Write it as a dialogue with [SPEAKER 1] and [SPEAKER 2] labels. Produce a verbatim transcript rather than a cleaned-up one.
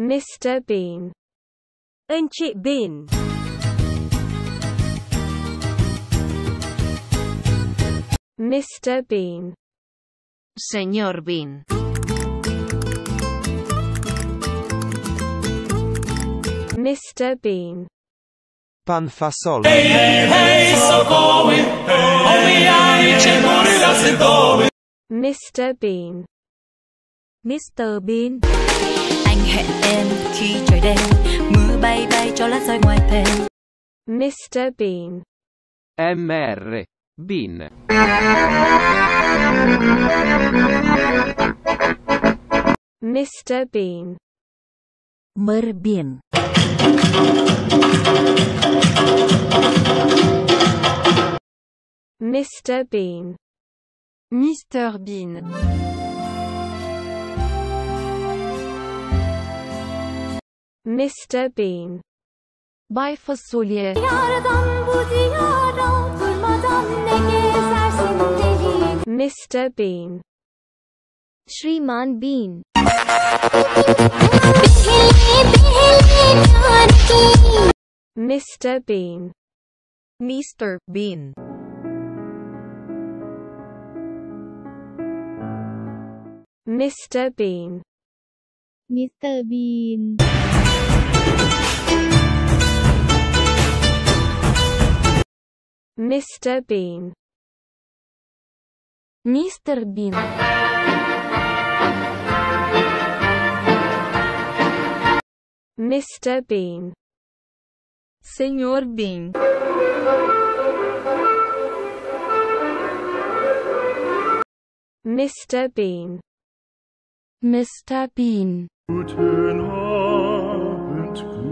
[SPEAKER 1] Mister Bean.
[SPEAKER 2] Anh chị Bean.
[SPEAKER 1] Mister Bean.
[SPEAKER 3] Señor Bean.
[SPEAKER 1] Mister Bean.
[SPEAKER 4] Pan Fasol.
[SPEAKER 5] Hej, hej, sokoły, omijajcie góry, lasy, doły.
[SPEAKER 1] Mister Bean.
[SPEAKER 2] Mister Bean.
[SPEAKER 6] Anh hẹn em khi trời đen, mưa bay bay cho lá rơi ngoài thềm.
[SPEAKER 1] Mister Bean.
[SPEAKER 7] M R. Bean.
[SPEAKER 1] Mister Bean.
[SPEAKER 6] Mr.Bean.
[SPEAKER 1] Mister Bean.
[SPEAKER 2] Mister Bean.
[SPEAKER 1] Mister Bean.
[SPEAKER 2] Bay Fasulye.
[SPEAKER 1] Mister Bean.
[SPEAKER 2] Shriman Bean.
[SPEAKER 1] Mister Bean.
[SPEAKER 2] Mister Bean.
[SPEAKER 1] Mister Bean.
[SPEAKER 2] Mister Bean.
[SPEAKER 1] Mister Bean.
[SPEAKER 2] Mister Bean.
[SPEAKER 1] Mister Bean.
[SPEAKER 2] Senhor Bean.
[SPEAKER 1] Mister Bean.
[SPEAKER 2] Mister Bean.
[SPEAKER 5] Guten Abend,